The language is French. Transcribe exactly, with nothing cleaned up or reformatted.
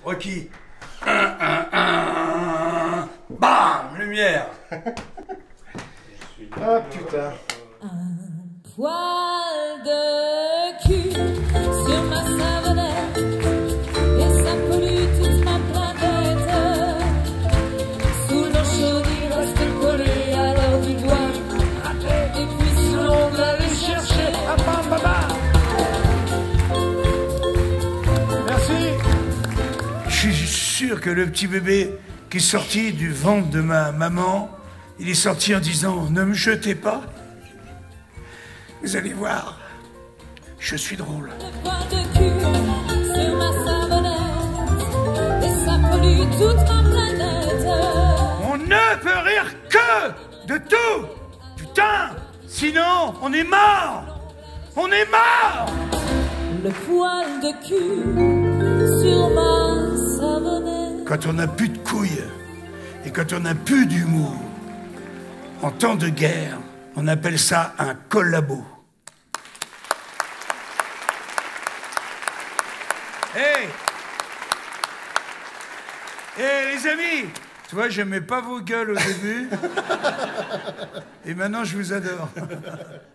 Rocky. Un, un, un. Bam, lumière. Ah putain. Un poil de cul sur ma savonnette et ça pollue toute ma planète. Sous l'eau chaude il reste collé à l'heure du doigt. Et puis sous l'ongle aller chercher à bam bam bam. Merci. Je suis sûr que le petit bébé qui est sorti du ventre de ma maman, il est sorti en disant « Ne me jetez pas ». Vous allez voir, je suis drôle. Un poil de cul sur ma savonnette et ça pollue toute ma planète. On ne peut rire que de tout. Putain, sinon on est mort. On est mort. Le poil de cul sur ma savonnette. Quand on n'a plus de couilles et quand on n'a plus d'humour, en temps de guerre, on appelle ça un collabo. Hé Hé les amis, tu vois, j'aimais pas vos gueules au début. Et maintenant, je vous adore.